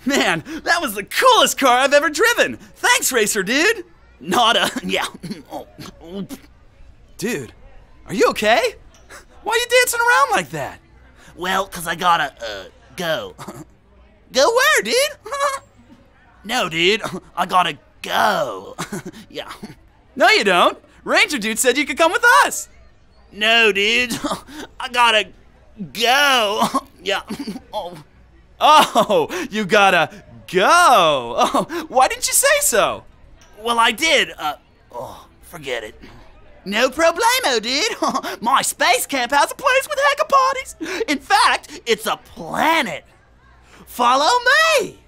Man, that was the coolest car I've ever driven. Thanks, Racer Dude. Yeah. Dude, are you okay? Why are you dancing around like that? Well, 'cause I gotta, go. Go where, dude? No, dude, I gotta go. Yeah. No, you don't. Ranger Dude said you could come with us. No, dude, I gotta go. Yeah. Oh, you gotta go. Oh, why didn't you say so? Well, I did. Forget it. No problemo, dude. My space camp has a place with hecka parties. In fact, it's a planet. Follow me.